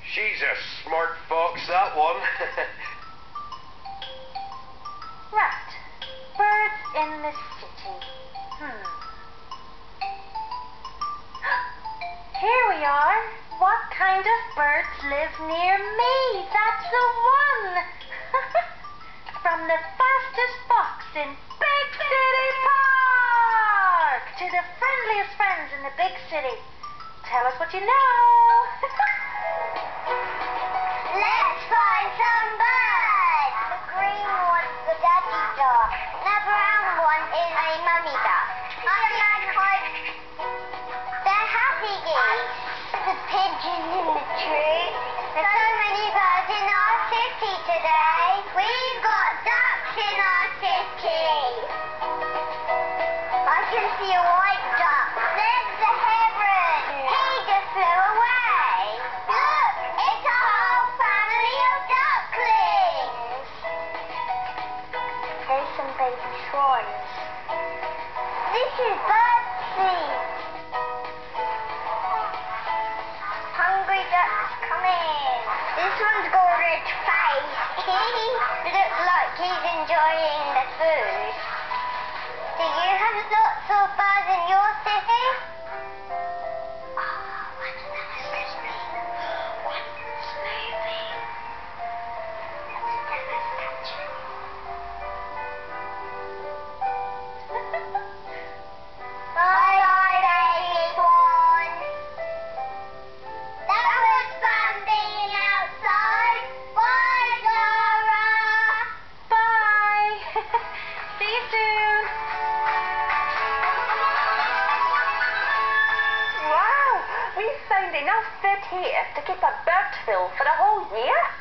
She's a smart fox, that one. Right. Birds in the city. Here we are. What kind of birds live near me? That's the one. From the fastest fox in Big City Park to the friendliest friends in the big city. Tell us what you know. Let's find some birds. The green one's the daddy duck. The brown one is a mummy duck. The magpie, they're happy geese. The pigeon in the tree. There's so many birds in our city today. We've got ducks in our city. I can see a white duck. There's the heron. He just flew away. Look, it's a whole family of ducklings. There's some baby swans. This is birdseed. Hungry ducks coming. This one's got a red face. He looks like he's enjoying the food. Do you have lots of birds in your city? Oh, one of them is sleeping. One's moving. Let's catch him. Bye, baby swan. That was fun being outside. Bye, Zara. Bye. See you soon. Wow, we've found enough food here to keep a bird full for a whole year.